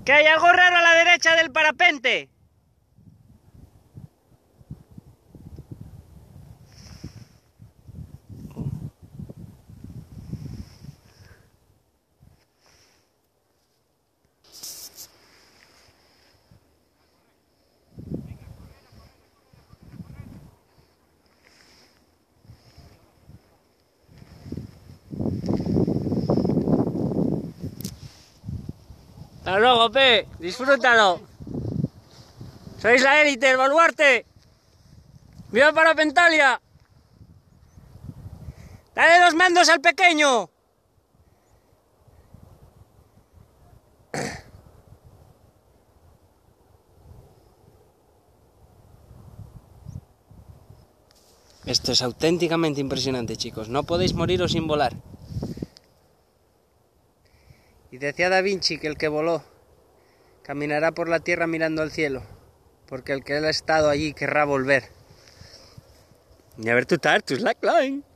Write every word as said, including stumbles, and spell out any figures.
Que hay algo raro a la derecha del parapente. Hasta luego, Pe. Disfrútalo. Sois la élite, el baluarte. ¡Viva Parapentalia! ¡Dale los mandos al pequeño! Esto es auténticamente impresionante, chicos. No podéis moriros sin volar. Y decía Da Vinci que el que voló caminará por la tierra mirando al cielo, porque el que ha estado allí querrá volver. Y a ver tu tar, tu slackline.